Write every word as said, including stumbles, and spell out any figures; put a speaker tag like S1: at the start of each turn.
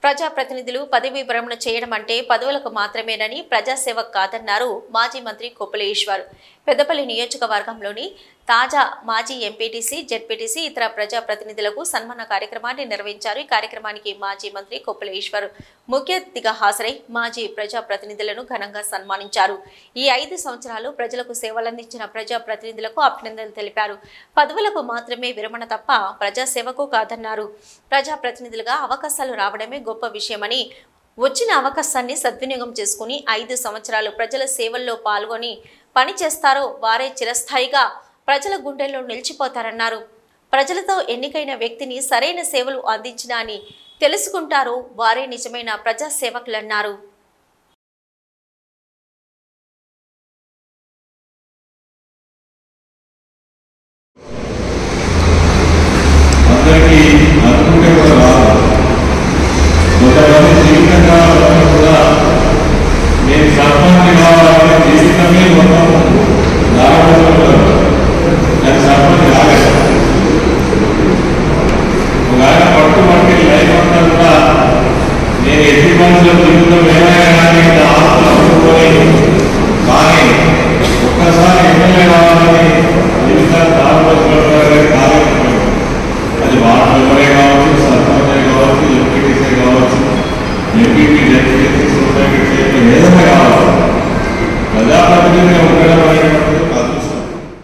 S1: ప్రజాప్రతినిధులు పదవీ విరమణ చేయడం అంటే పదవులకు మాత్రమేనని ప్రజాసేవ కాదన్నారు మాజీ మంత్రి కొప్పుల ఈశ్వర్. పెద్దపల్లి నియోజకవర్గంలోని తాజా మాజీ ఎంపీటీసీ, జెడ్పీటీసీ, ఇతర ప్రజాప్రతినిధులకు సన్మాన కార్యక్రమాన్ని నిర్వహించారు. ఈ కార్యక్రమానికి మాజీ మంత్రి కొప్పుల ఈశ్వర్ ముఖ్య అతిథిగా హాజరై మాజీ ప్రజాప్రతినిధులను ఘనంగా సన్మానించారు. ఈ ఐదు సంవత్సరాలు ప్రజలకు సేవలందించిన ప్రజాప్రతినిధులకు అభినందనలు తెలిపారు. పదవులకు మాత్రమే విరమణ తప్ప ప్రజాసేవకు కాదన్నారు. ప్రజాప్రతినిధులుగా అవకాశాలు రావడమే గొప్ప విషయమని, వచ్చిన అవకాశాన్ని సద్వినియోగం చేసుకుని ఐదు సంవత్సరాలు ప్రజల సేవల్లో పాల్గొని పని చేస్తారో వారే చిరస్థాయిగా ప్రజల గుండెల్లో నిలిచిపోతారన్నారు. ప్రజలతో ఎన్నికైన వ్యక్తిని సరైన సేవలు అందించినా అని తెలుసుకుంటారో వారే నిజమైన ప్రజాసేవకులన్నారు.